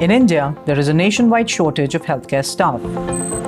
In India, there is a nationwide shortage of healthcare staff.